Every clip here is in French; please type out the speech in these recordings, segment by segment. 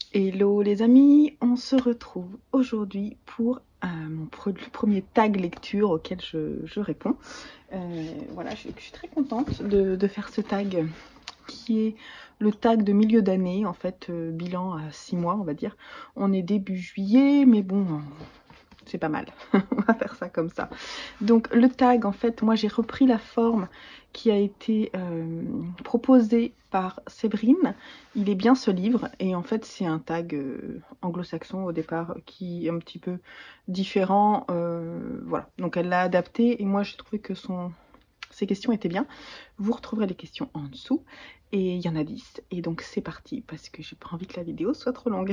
Hello les amis, on se retrouve aujourd'hui pour le premier tag lecture auquel je réponds. Voilà, je suis très contente de faire ce tag qui est le tag de milieu d'année, en fait, bilan à 6 mois on va dire. On est début juillet, mais bon, c'est pas mal, on va faire ça comme ça. Donc le tag, en fait, moi j'ai repris la forme qui a été proposée par Séverine. Il est bien ce livre, et en fait c'est un tag anglo-saxon au départ qui est un petit peu différent. Voilà, donc elle l'a adapté, et moi j'ai trouvé que ses questions étaient bien. Vous retrouverez les questions en dessous, et il y en a 10, et donc c'est parti, parce que j'ai pas envie que la vidéo soit trop longue.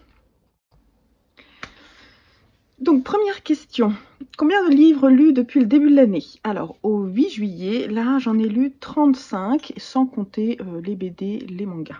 Donc, première question. Combien de livres lus depuis le début de l'année? Alors, au 8 juillet, là, j'en ai lu 35, sans compter les BD, les mangas.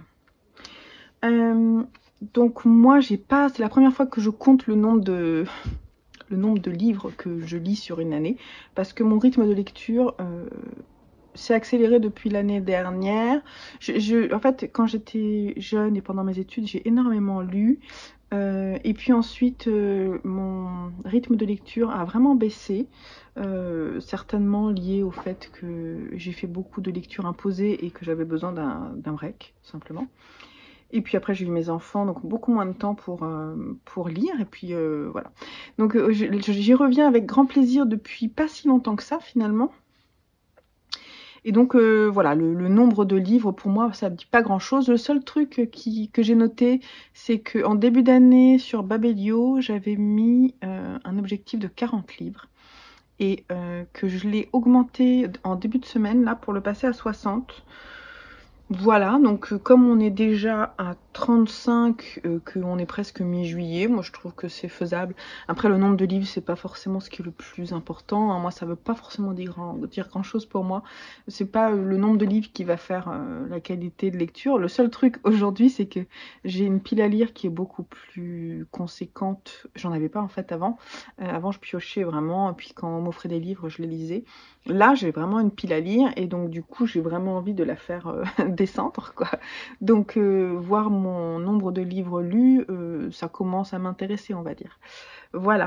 Donc, moi, j'ai pas... C'est la première fois que je compte le nombre de livres que je lis sur une année, parce que mon rythme de lecture s'est accéléré depuis l'année dernière. En fait, quand j'étais jeune et pendant mes études, j'ai énormément lu. Et puis ensuite, mon rythme de lecture a vraiment baissé, certainement lié au fait que j'ai fait beaucoup de lectures imposées et que j'avais besoin d'un break, simplement. Et puis après, j'ai eu mes enfants, donc beaucoup moins de temps pour lire. Et puis voilà. Donc j'y reviens avec grand plaisir depuis pas si longtemps que ça, finalement. Et donc voilà, le nombre de livres, pour moi, ça ne dit pas grand-chose. Le seul truc que j'ai noté, c'est qu'en début d'année, sur Babelio, j'avais mis un objectif de 40 livres. Et que je l'ai augmenté en début de semaine, là, pour le passer à 60. Voilà, donc comme on est déjà à 35, qu'on est presque mi-juillet, moi je trouve que c'est faisable. Après, le nombre de livres, c'est pas forcément ce qui est le plus important, hein. Moi, ça veut pas forcément dire grand-chose pour moi. C'est pas le nombre de livres qui va faire la qualité de lecture. Le seul truc aujourd'hui, c'est que j'ai une pile à lire qui est beaucoup plus conséquente. J'en avais pas en fait avant. Avant, je piochais vraiment, et puis quand on m'offrait des livres, je les lisais. Là, j'ai vraiment une pile à lire, et donc du coup, j'ai vraiment envie de la faire descendre, quoi. Donc, voir mon nombre de livres lus, ça commence à m'intéresser, on va dire. Voilà.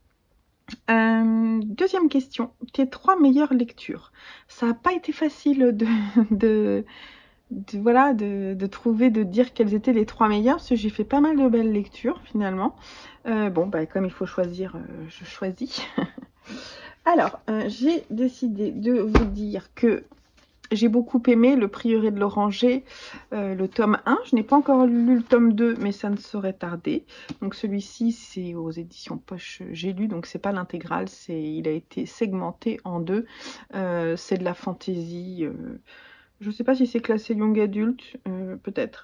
Deuxième question. Tes 3 meilleures lectures. Ça n'a pas été facile de, voilà, de trouver, de dire quelles étaient les 3 meilleures, parce que j'ai fait pas mal de belles lectures, finalement. Bon, bah, comme il faut choisir, je choisis. Alors, j'ai décidé de vous dire que j'ai beaucoup aimé Le Prieuré de l'Oranger, le tome 1. Je n'ai pas encore lu le tome 2, mais ça ne saurait tarder. Donc celui-ci, c'est aux éditions Poche J'ai lu, donc c'est pas l'intégrale, il a été segmenté en deux. C'est de la fantaisie. Je ne sais pas si c'est classé young adulte, peut-être.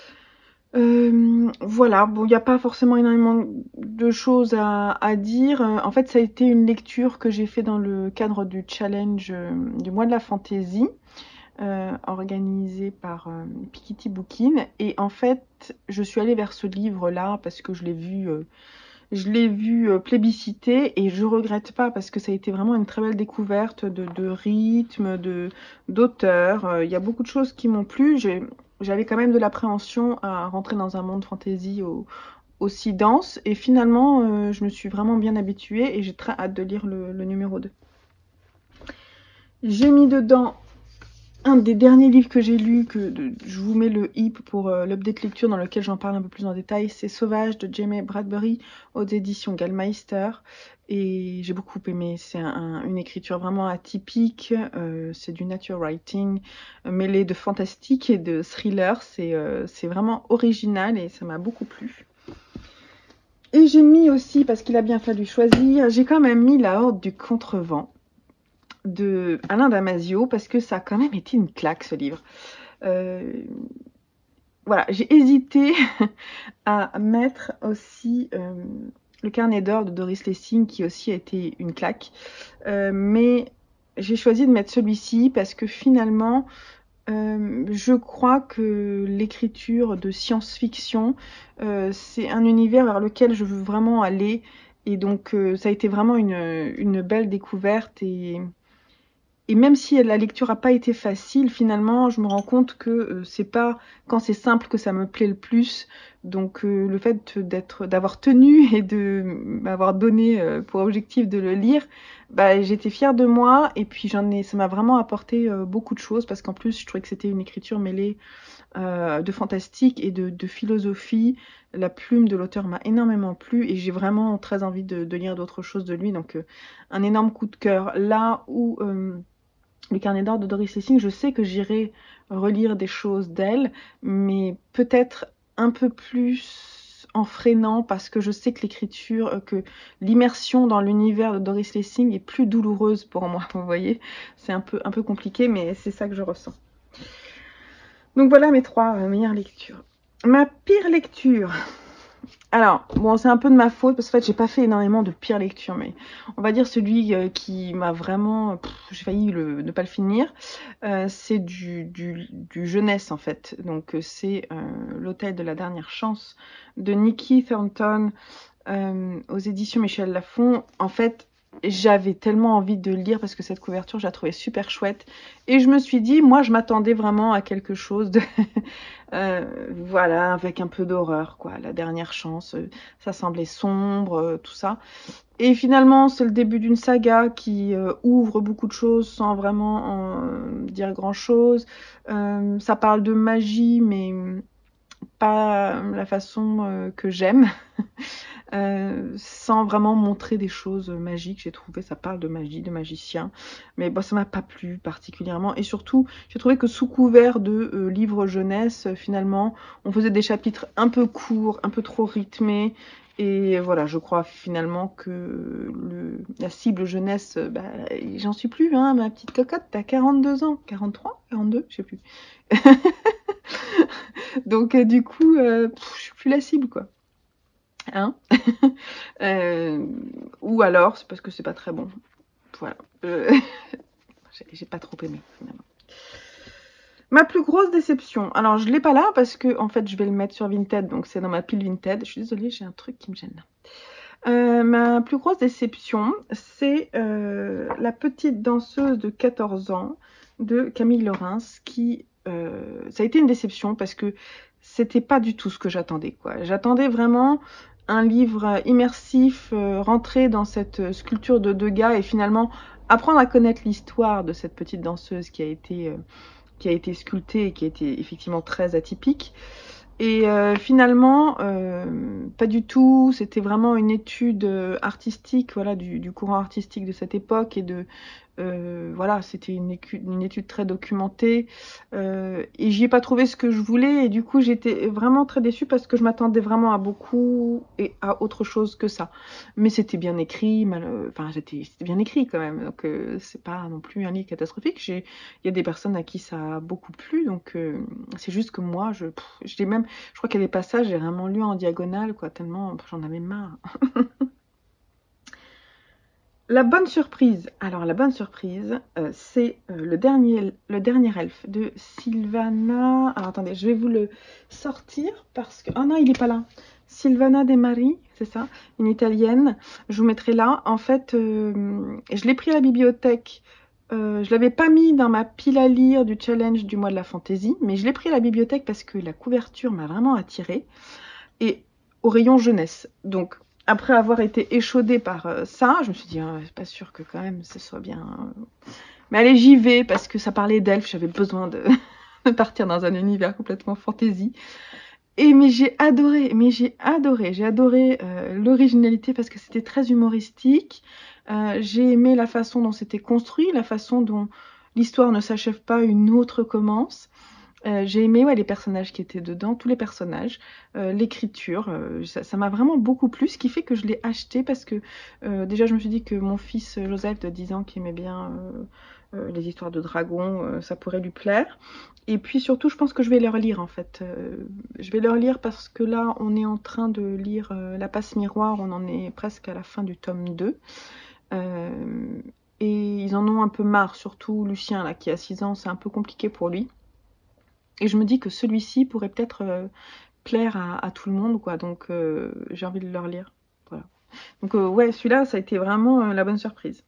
Voilà, bon, il n'y a pas forcément énormément de choses à dire. En fait, ça a été une lecture que j'ai fait dans le cadre du challenge du mois de la fantaisie, organisé par Piketty Bookin. Et en fait, je suis allée vers ce livre-là parce que je l'ai vu plébiscité, et je regrette pas parce que ça a été vraiment une très belle découverte de rythme, d'auteur. Il y a beaucoup de choses qui m'ont plu. J'avais quand même de l'appréhension à rentrer dans un monde fantasy aussi dense, et finalement je me suis vraiment bien habituée, et j'ai très hâte de lire le numéro 2. J'ai mis dedans un des derniers livres que j'ai lu, je vous mets le hip pour l'update lecture dans lequel j'en parle un peu plus en détail, c'est Sauvage de Jamie Bradbury aux éditions Gallmeister, et j'ai beaucoup aimé. C'est une écriture vraiment atypique, c'est du nature writing mêlé de fantastique et de thriller. C'est vraiment original et ça m'a beaucoup plu. Et j'ai mis aussi, parce qu'il a bien fallu choisir, j'ai quand même mis La Horde du Contrevent de Alain Damasio, parce que ça a quand même été une claque, ce livre. Voilà, j'ai hésité à mettre aussi Le Carnet d'or de Doris Lessing, qui aussi a été une claque. Mais j'ai choisi de mettre celui-ci parce que finalement, je crois que l'écriture de science-fiction, c'est un univers vers lequel je veux vraiment aller. Et donc, ça a été vraiment une belle découverte. Et même si la lecture n'a pas été facile, finalement, je me rends compte que c'est pas quand c'est simple que ça me plaît le plus. Donc le fait d'avoir tenu et de m'avoir donné pour objectif de le lire, bah, j'étais fière de moi et puis ça m'a vraiment apporté beaucoup de choses parce qu'en plus je trouvais que c'était une écriture mêlée de fantastique et de philosophie. La plume de l'auteur m'a énormément plu et j'ai vraiment très envie de lire d'autres choses de lui. Donc un énorme coup de cœur. Là où le carnet d'or de Doris Lessing, je sais que j'irai relire des choses d'elle, mais peut-être un peu plus en freinant parce que je sais que l'écriture, que l'immersion dans l'univers de Doris Lessing est plus douloureuse pour moi, vous voyez. C'est un peu compliqué, mais c'est ça que je ressens. Donc voilà mes 3 meilleures lectures. Ma pire lecture. Alors, bon, c'est un peu de ma faute parce qu'en fait, j'ai pas fait énormément de pires lectures, mais on va dire celui qui m'a vraiment... j'ai failli ne pas le finir. C'est du jeunesse, en fait. Donc, c'est L'Hôtel de la Dernière Chance de Nikki Thornton aux éditions Michel Lafon. En fait, j'avais tellement envie de le lire parce que cette couverture, je la trouvais super chouette. Et je me suis dit, moi, je m'attendais vraiment à quelque chose de... voilà, avec un peu d'horreur, quoi. La dernière chance, ça semblait sombre, tout ça. Et finalement, c'est le début d'une saga qui ouvre beaucoup de choses sans vraiment en dire grand-chose. Ça parle de magie, mais pas la façon que j'aime. Sans vraiment montrer des choses magiques. J'ai trouvé, ça parle de magie, de magicien, mais bon, ça m'a pas plu particulièrement. Et surtout, j'ai trouvé que sous couvert de livres jeunesse, finalement, on faisait des chapitres un peu courts, un peu trop rythmés. Et voilà, je crois finalement que la cible jeunesse, bah, j'en suis plus, hein, ma petite cocotte, t'as 42 ans, 43, 42, je sais plus. Donc du coup, je suis plus la cible, quoi. Hein ou alors, c'est parce que c'est pas très bon. Voilà. J'ai pas trop aimé, finalement. Ma plus grosse déception. Alors, je l'ai pas là parce que, en fait, je vais le mettre sur Vinted. Donc, c'est dans ma pile Vinted. Je suis désolée, j'ai un truc qui me gêne. Ma plus grosse déception, c'est La petite danseuse de 14 ans de Camille Laurens qui... ça a été une déception parce que c'était pas du tout ce que j'attendais, quoi. J'attendais vraiment un livre immersif, rentrer dans cette sculpture de Degas et finalement apprendre à connaître l'histoire de cette petite danseuse qui a été sculptée et qui a été effectivement très atypique. Et finalement, pas du tout. C'était vraiment une étude artistique, voilà, du courant artistique de cette époque et voilà, c'était une étude très documentée. Et j'y ai pas trouvé ce que je voulais et du coup j'étais vraiment très déçue parce que je m'attendais vraiment à beaucoup et à autre chose que ça. Mais c'était bien écrit, enfin c'était bien écrit quand même. Donc c'est pas non plus un livre catastrophique. Il y a des personnes à qui ça a beaucoup plu, donc c'est juste que moi, je crois qu'il y a des passages, j'ai vraiment lu en diagonale, quoi, tellement j'en avais marre. La bonne surprise. Alors, la bonne surprise, c'est le dernier elfe de Silvana. Alors, attendez, je vais vous le sortir parce que... Oh non, il n'est pas là. Silvana De Mari, c'est ça, une italienne. Je vous mettrai là. En fait, je l'ai pris à la bibliothèque. Je l'avais pas mis dans ma pile à lire du challenge du mois de la fantaisie, mais je l'ai pris à la bibliothèque parce que la couverture m'a vraiment attirée. Et au rayon jeunesse. Donc, après avoir été échaudée par ça, je me suis dit, c'est pas sûr que quand même ce soit bien. Mais allez, j'y vais parce que ça parlait d'elfes, j'avais besoin de partir dans un univers complètement fantasy. Mais j'ai adoré l'originalité parce que c'était très humoristique. J'ai aimé la façon dont c'était construit, la façon dont l'histoire ne s'achève pas, une autre commence. J'ai aimé les personnages qui étaient dedans, tous les personnages, l'écriture, ça m'a vraiment beaucoup plu, ce qui fait que je l'ai acheté parce que déjà je me suis dit que mon fils Joseph de 10 ans qui aimait bien les histoires de dragons, ça pourrait lui plaire. Et puis surtout je pense que je vais le relire en fait. Je vais le relire parce que là on est en train de lire La Passe Miroir, on en est presque à la fin du tome 2. Et ils en ont un peu marre, surtout Lucien là qui a 6 ans, c'est un peu compliqué pour lui. Et je me dis que celui-ci pourrait peut-être plaire à tout le monde, quoi. Donc j'ai envie de le relire. Voilà. Donc ouais, celui-là, ça a été vraiment la bonne surprise.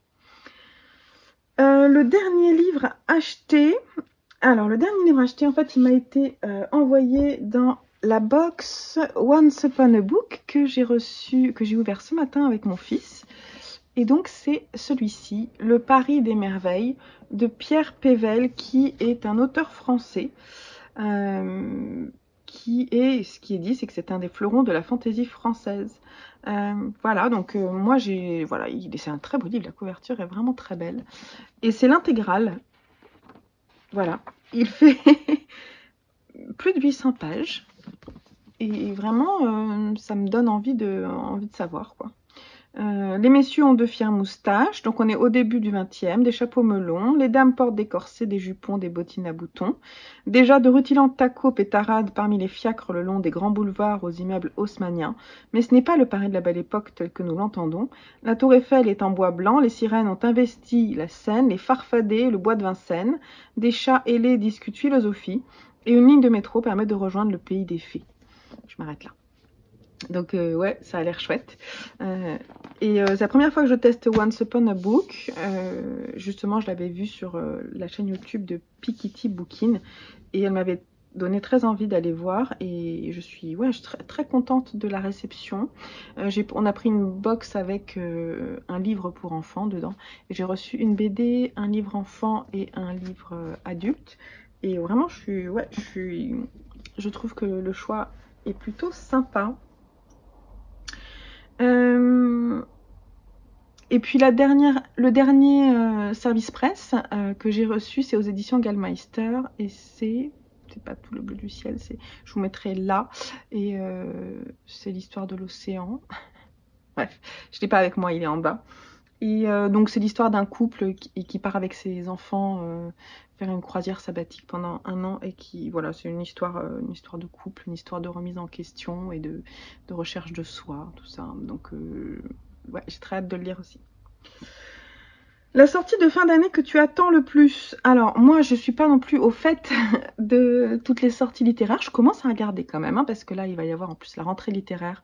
Le dernier livre acheté. Alors, le dernier livre acheté, en fait, il m'a été envoyé dans la box Once Upon a Book que j'ai ouvert ce matin avec mon fils. Et donc c'est celui-ci, Le Paris des merveilles, de Pierre Pével, qui est un auteur français. Ce qui est dit, c'est que c'est un des fleurons de la fantaisie française. Voilà, donc moi voilà, c'est un très beau livre, la couverture est vraiment très belle. Et c'est l'intégrale. Voilà, il fait plus de 800 pages. Et vraiment, ça me donne envie de savoir, quoi. Les messieurs ont de fières moustaches, donc on est au début du 20e, des chapeaux melons, les dames portent des corsets, des jupons, des bottines à boutons. Déjà de rutilantes tacos pétarades parmi les fiacres le long des grands boulevards aux immeubles haussmanniens, mais ce n'est pas le Paris de la Belle Époque tel que nous l'entendons. La tour Eiffel est en bois blanc, les sirènes ont investi la Seine, les farfadets, le bois de Vincennes, des chats ailés discutent philosophie, et une ligne de métro permet de rejoindre le pays des fées. Je m'arrête là. Donc ouais, ça a l'air chouette. C'est la première fois que je teste Once Upon a Book. Justement, je l'avais vu sur la chaîne YouTube de Piketty Bookin et elle m'avait donné très envie d'aller voir et je suis très, très contente de la réception. On a pris une box avec un livre pour enfants dedans et j'ai reçu une BD, un livre enfant et un livre adulte. Et vraiment, je trouve que le choix est plutôt sympa. Et puis le dernier service presse que j'ai reçu, c'est aux éditions Gallmeister et c'est pas tout le bleu du ciel, je vous mettrai là et c'est l'histoire de l'océan. Bref, je l'ai pas avec moi, il est en bas. Et donc c'est l'histoire d'un couple qui part avec ses enfants faire une croisière sabbatique pendant 1 an et voilà, c'est une histoire de couple, une histoire de remise en question et de recherche de soi, tout ça. Donc ouais, j'ai très hâte de le lire aussi. La sortie de fin d'année que tu attends le plus. Alors moi je suis pas non plus au fait de toutes les sorties littéraires. Je commence à regarder quand même parce que là il va y avoir en plus la rentrée littéraire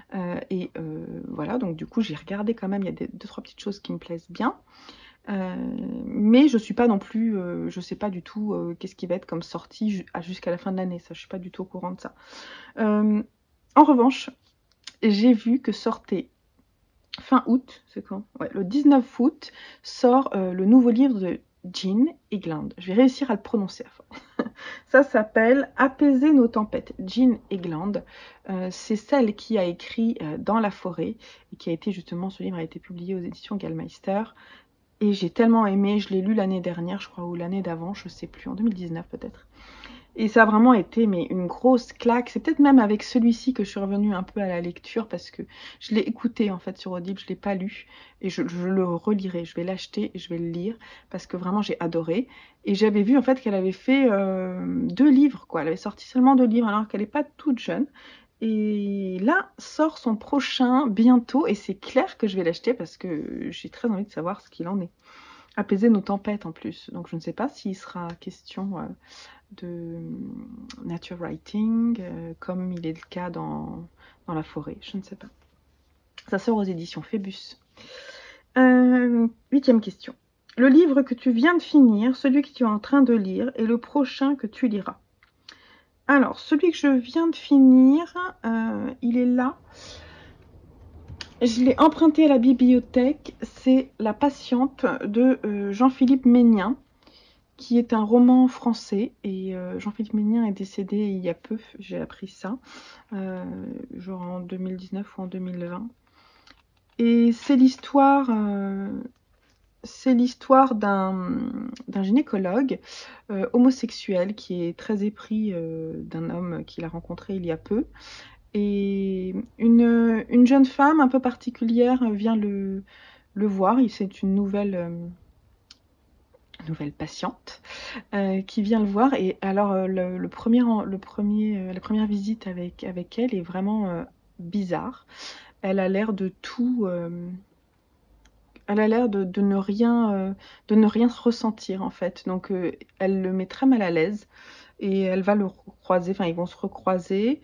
voilà, donc du coup j'ai regardé quand même. Il y a 2-3 petites choses qui me plaisent bien. Mais je suis pas non plus, je sais pas du tout qu'est-ce qui va être comme sortie jusqu'à la fin de l'année. Ça, je suis pas du tout au courant de ça. En revanche, j'ai vu que sortait fin août, c'est quand? Ouais, le 19 août sort le nouveau livre de Jean Egland. Je vais réussir à le prononcer à fond. Ça s'appelle Apaiser nos tempêtes. Jean Egland, c'est celle qui a écrit Dans la forêt et qui a été justement, ce livre a été publié aux éditions Gallmeister. Et j'ai tellement aimé, je l'ai lu l'année dernière, je crois, ou l'année d'avant, je sais plus, en 2019 peut-être. Et ça a vraiment été une grosse claque. C'est peut-être même avec celui-ci que je suis revenue un peu à la lecture parce que je l'ai écouté en fait sur Audible, je l'ai pas lu et je le relirai. Je vais l'acheter et je vais le lire parce que vraiment j'ai adoré. Et j'avais vu en fait qu'elle avait fait 2 livres, quoi. Elle avait sorti seulement 2 livres alors qu'elle n'est pas toute jeune. Et là sort son prochain bientôt et c'est clair que je vais l'acheter parce que j'ai très envie de savoir ce qu'il en est. Apaiser nos tempêtes en plus. Donc je ne sais pas s'il sera question de nature writing comme il est le cas dans la forêt. Je ne sais pas. Ça sort aux éditions Phébus. 8e question. Le livre que tu viens de finir, celui que tu es en train de lire et le prochain que tu liras. Alors, celui que je viens de finir, il est là. Je l'ai emprunté à la bibliothèque. C'est La Patiente de Jean-Philippe Ménien, qui est un roman français. Et Jean-Philippe Ménien est décédé il y a peu, j'ai appris ça, genre en 2019 ou en 2020. Et c'est l'histoire d'un gynécologue homosexuel qui est très épris d'un homme qu'il a rencontré il y a peu. Et une jeune femme un peu particulière vient le voir. C'est une nouvelle patiente qui vient le voir. Et alors la première visite avec elle est vraiment bizarre. Elle a l'air de tout... elle a l'air de ne rien ressentir en fait. Donc elle le met très mal à l'aise. Et elle va le croiser, enfin ils vont se recroiser.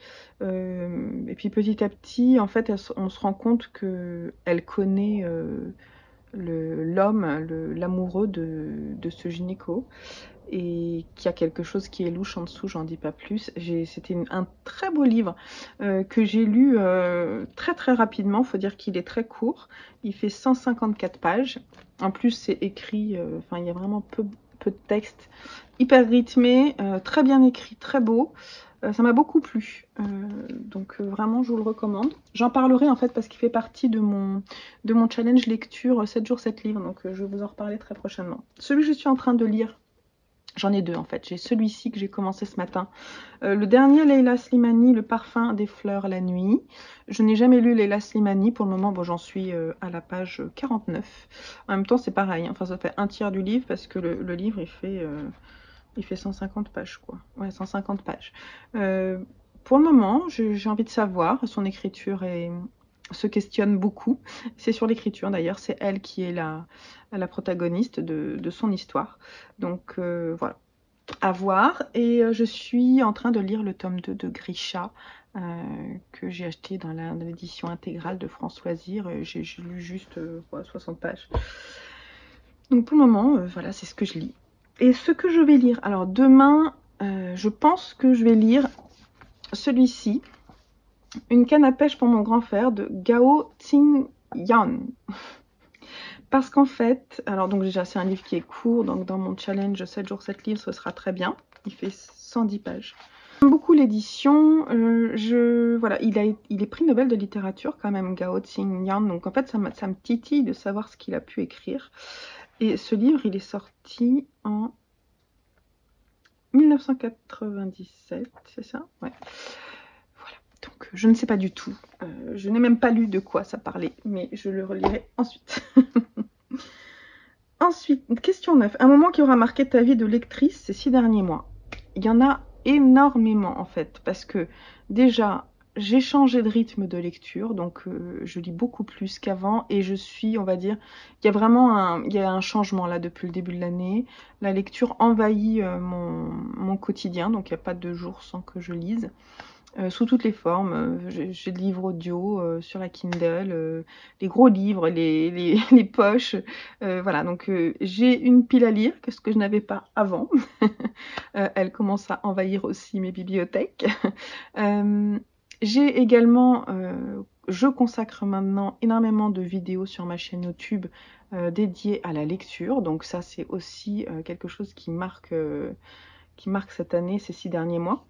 Et puis petit à petit, en fait, on se rend compte qu'elle connaît l'homme, l'amoureux de ce gynéco, et qu'il y a quelque chose qui est louche en dessous, j'en dis pas plus. C'était un très beau livre que j'ai lu très très rapidement, faut dire qu'il est très court, il fait 154 pages, en plus c'est écrit, enfin il y a vraiment peu de texte, hyper rythmé, très bien écrit, très beau. Ça m'a beaucoup plu, donc vraiment je vous le recommande. J'en parlerai en fait parce qu'il fait partie de mon challenge lecture 7 jours 7 livres, donc je vais vous en reparler très prochainement. Celui que je suis en train de lire, j'en ai deux en fait, j'ai celui-ci que j'ai commencé ce matin. Le dernier, Leila Slimani, Le parfum des fleurs la nuit. Je n'ai jamais lu Leila Slimani, pour le moment bon, j'en suis à la page 49. En même temps c'est pareil, enfin ça fait un tiers du livre parce que le livre il fait 150 pages, quoi. Ouais, 150 pages. Pour le moment, j'ai envie de savoir. Son écriture se questionne beaucoup. C'est sur l'écriture, d'ailleurs. C'est elle qui est la protagoniste de son histoire. Donc, voilà. À voir. Et je suis en train de lire le tome 2 de Grisha, que j'ai acheté dans l'édition intégrale de France Loisirs. J'ai lu juste 60 pages. Donc, pour le moment, voilà, c'est ce que je lis. Et ce que je vais lire, alors demain, je pense que je vais lire celui-ci, Une canne à pêche pour mon grand frère de Gao Xingyan. Parce qu'en fait, alors donc déjà c'est un livre qui est court, donc dans mon challenge 7 jours 7 livres, ce sera très bien. Il fait 110 pages. J'aime beaucoup l'édition, voilà, il est prix Nobel de littérature quand même, Gao Xingyan, donc en fait ça me titille de savoir ce qu'il a pu écrire. Et ce livre, il est sorti en 1997, c'est ça? Ouais. Voilà, donc je ne sais pas du tout. Je n'ai même pas lu de quoi ça parlait, mais je le relirai ensuite. Ensuite, question 9. Un moment qui aura marqué ta vie de lectrice ces 6 derniers mois. Il y en a énormément en fait, parce que déjà, j'ai changé de rythme de lecture, donc je lis beaucoup plus qu'avant et je suis, on va dire, il y a vraiment un changement là depuis le début de l'année. La lecture envahit mon quotidien, donc il n'y a pas de jour sans que je lise. Sous toutes les formes, j'ai des livres audio sur la Kindle, les gros livres, les poches, voilà, donc j'ai une pile à lire, ce que je n'avais pas avant. Elle commence à envahir aussi mes bibliothèques. J'ai également, je consacre maintenant énormément de vidéos sur ma chaîne YouTube dédiées à la lecture, donc ça c'est aussi quelque chose qui marque cette année, ces 6 derniers mois.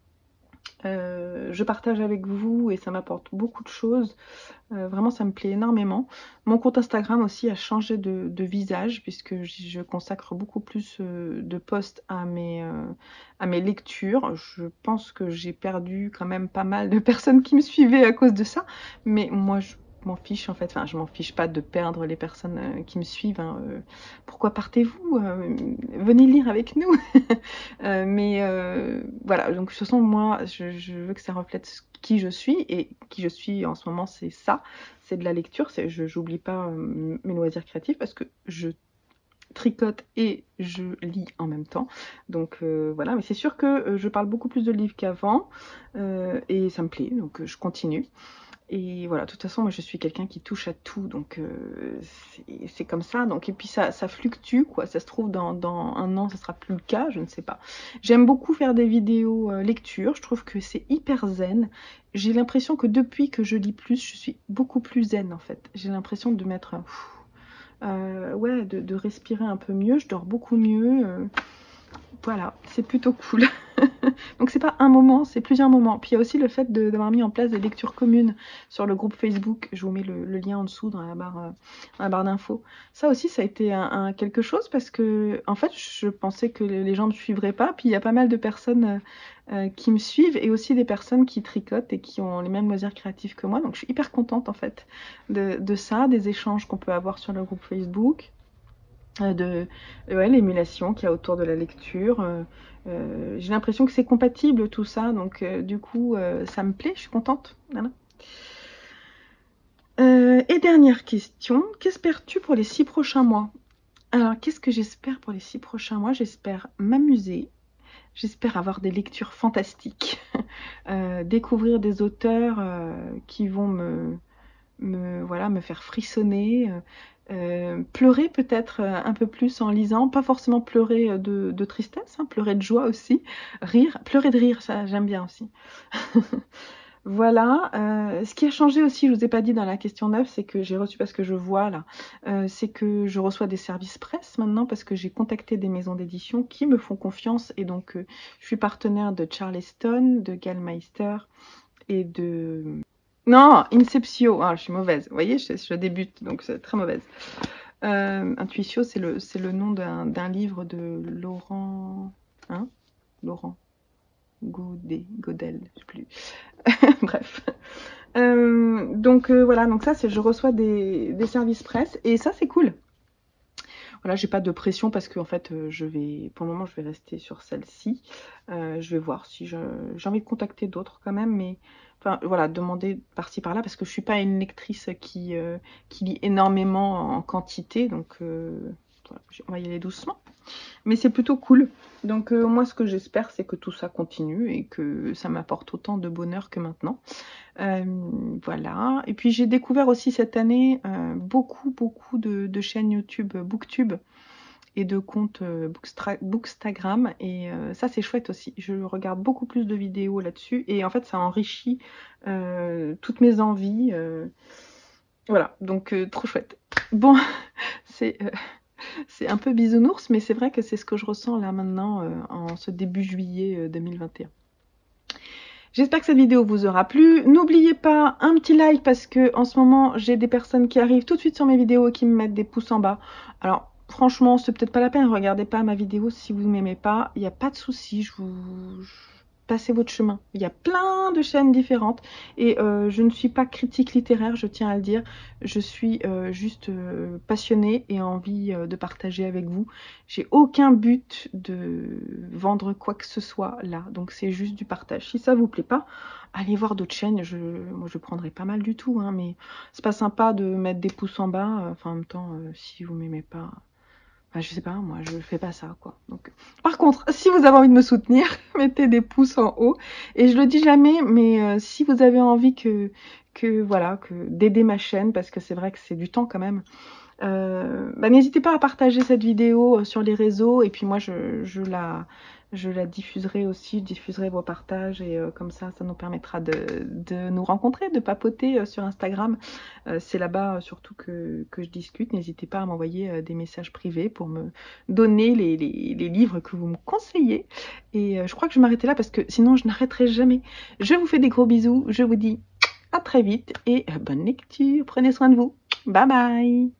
Je partage avec vous et ça m'apporte beaucoup de choses. Vraiment, ça me plaît énormément. Mon compte Instagram aussi a changé de visage puisque je consacre beaucoup plus de posts à mes lectures. Je pense que j'ai perdu quand même pas mal de personnes qui me suivaient à cause de ça. Mais moi, je m'en fiche en fait. Enfin, je m'en fiche pas de perdre les personnes qui me suivent. Hein. Pourquoi partez-vous venez lire avec nous. Mais voilà, donc de toute façon, moi, je veux que ça reflète qui je suis. Et qui je suis en ce moment, c'est ça. C'est de la lecture. J'oublie pas mes loisirs créatifs parce que je tricote et je lis en même temps. Donc voilà, mais c'est sûr que je parle beaucoup plus de livres qu'avant. Et ça me plaît, donc je continue. Et voilà, de toute façon, moi je suis quelqu'un qui touche à tout, donc c'est comme ça. Donc, et puis ça fluctue, quoi. Ça se trouve dans un an, ça sera plus le cas, je ne sais pas. J'aime beaucoup faire des vidéos lecture, je trouve que c'est hyper zen. J'ai l'impression que depuis que je lis plus, je suis beaucoup plus zen en fait. J'ai l'impression de mettre ouais, de respirer un peu mieux, je dors beaucoup mieux. Voilà, c'est plutôt cool. Donc c'est pas un moment, c'est plusieurs moments. Puis il y a aussi le fait d'avoir mis en place des lectures communes sur le groupe Facebook. Je vous mets le lien en dessous dans la barre d'infos. Ça aussi, ça a été quelque chose parce que en fait, je pensais que les gens ne me suivraient pas. Puis il y a pas mal de personnes qui me suivent et aussi des personnes qui tricotent et qui ont les mêmes loisirs créatifs que moi. Donc je suis hyper contente en fait de ça, des échanges qu'on peut avoir sur le groupe Facebook. Ouais, l'émulation qu'il y a autour de la lecture. J'ai l'impression que c'est compatible tout ça, donc du coup ça me plaît, je suis contente. Voilà. Et dernière question, qu'espères-tu pour les 6 prochains mois? Alors qu'est-ce que j'espère pour les 6 prochains mois? J'espère m'amuser, j'espère avoir des lectures fantastiques, découvrir des auteurs qui vont voilà, me faire frissonner, pleurer peut-être un peu plus en lisant, pas forcément pleurer de tristesse, hein, pleurer de joie aussi, rire, pleurer de rire, ça j'aime bien aussi. Voilà, ce qui a changé aussi, je vous ai pas dit dans la question 9, c'est que j'ai reçu, parce que je vois là, c'est que je reçois des services presse maintenant, parce que j'ai contacté des maisons d'édition qui me font confiance, et donc je suis partenaire de Charleston, de Gallmeister et de... Non, Inceptio, ah, je suis mauvaise, vous voyez, je débute, donc c'est très mauvaise. Intuitio, c'est le nom d'un livre de Laurent... Hein, Laurent Godel, je sais plus. Bref. Donc voilà, donc ça, je reçois des services presse, et ça, c'est cool. Voilà, j'ai pas de pression parce que en fait, pour le moment, je vais rester sur celle-ci. Je vais voir si j'ai envie de contacter d'autres quand même, mais enfin voilà, demander par-ci par-là, parce que je suis pas une lectrice qui lit énormément en quantité, donc voilà, on va y aller doucement. Mais c'est plutôt cool. Donc moi, ce que j'espère, c'est que tout ça continue et que ça m'apporte autant de bonheur que maintenant. Voilà. Et puis j'ai découvert aussi cette année beaucoup de chaînes YouTube, Booktube, et de comptes Bookstagram. Et ça, c'est chouette aussi. Je regarde beaucoup plus de vidéos là-dessus. Et en fait, ça enrichit toutes mes envies. Voilà, donc trop chouette. Bon, c'est un peu bisounours, mais c'est vrai que c'est ce que je ressens là maintenant en ce début juillet 2021. J'espère que cette vidéo vous aura plu. N'oubliez pas un petit like, parce que en ce moment j'ai des personnes qui arrivent tout de suite sur mes vidéos et qui me mettent des pouces en bas. Alors franchement, c'est peut-être pas la peine, regardez pas ma vidéo si vous ne m'aimez pas, il n'y a pas de souci, passez votre chemin. Il y a plein de chaînes différentes, et je ne suis pas critique littéraire, je tiens à le dire. Je suis juste passionnée et envie de partager avec vous. J'ai aucun but de vendre quoi que ce soit là, donc c'est juste du partage. Si ça vous plaît pas, allez voir d'autres chaînes. Moi je prendrai pas mal du tout, hein, mais c'est pas sympa de mettre des pouces en bas. Enfin, en même temps, si vous m'aimez pas, enfin, je sais pas, moi je fais pas ça, quoi. Donc, par contre, si vous avez envie de me soutenir, mettez des pouces en haut. Et je le dis jamais, mais si vous avez envie voilà, d'aider ma chaîne, parce que c'est vrai que c'est du temps quand même, n'hésitez pas à partager cette vidéo sur les réseaux, et puis moi je la diffuserai aussi, je diffuserai vos partages, et comme ça nous permettra de nous rencontrer, de papoter sur Instagram. C'est là-bas surtout que je discute. N'hésitez pas à m'envoyer des messages privés pour me donner les livres que vous me conseillez. Et je crois que je vais m'arrêter là, parce que sinon je n'arrêterai jamais. Je vous fais des gros bisous, je vous dis à très vite, et bonne lecture, prenez soin de vous, bye bye.